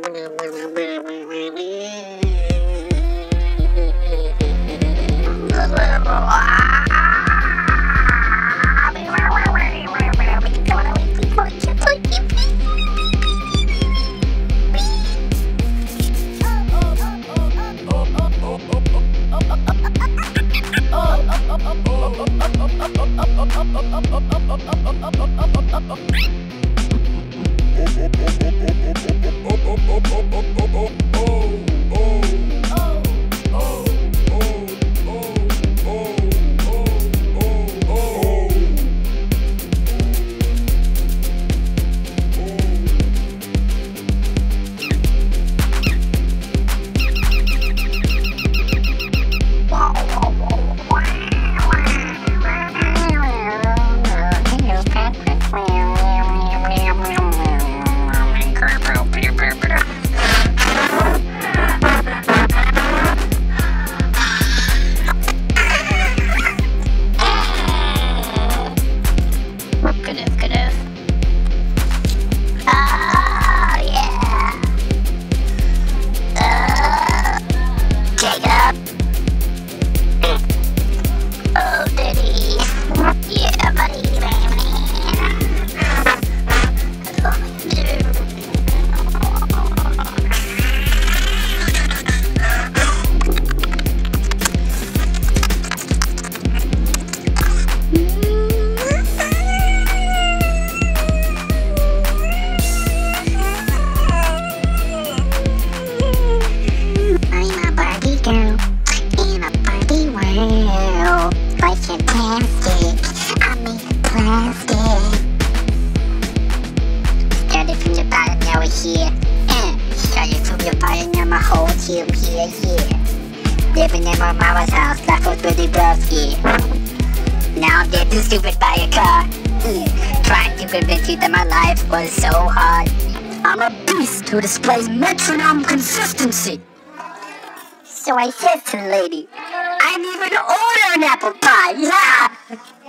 Living in my mama's house, life was really rough, yeah. Now I'm getting stupid by a car. Trying to convince you that my life was so hard. I'm a beast who displays metronome consistency. So I said to the lady, I didn't even order an apple pie, yeah!